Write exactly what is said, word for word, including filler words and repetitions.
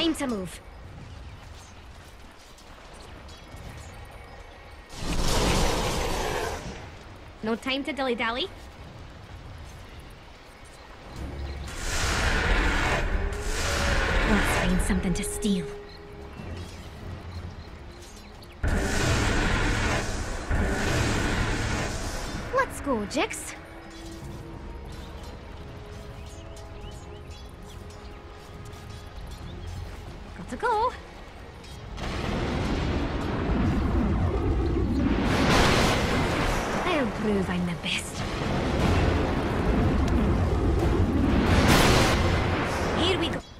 Time to move. No time to dilly-dally. Let's find something to steal. Let's go, Jix. Got to go. I'll prove I'm the best. Here we go.